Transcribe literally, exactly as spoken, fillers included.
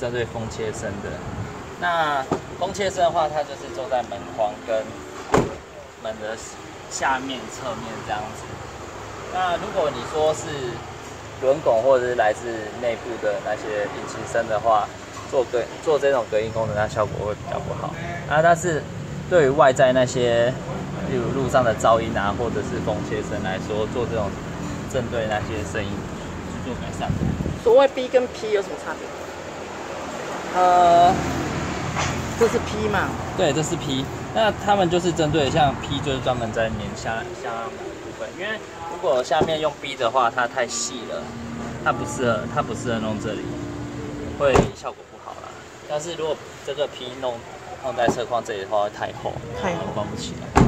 针对风切声的。那风切声的话，它就是做在门框跟门的下面、侧面这样子。那如果你说是轮拱或者是来自内部的那些引擎声的话，做隔做这种隔音功能，它效果会比较不好。啊，但是对于外在那些，例如路上的噪音啊，或者是风切声来说，做这种针对那些声音去做改善。 所谓 B 跟 P 有什么差别？ 呃， 这是 P 嘛？ 对，这是 P。那他们就是针对像 P， 就是专门在粘下下面的部分，因为如果下面用 B 的话，它太细了，它不适合，它不适合弄这里，会效果不好啦。但是如果这个 P 弄弄在车框这里的话，会太厚， 太厚关不起来。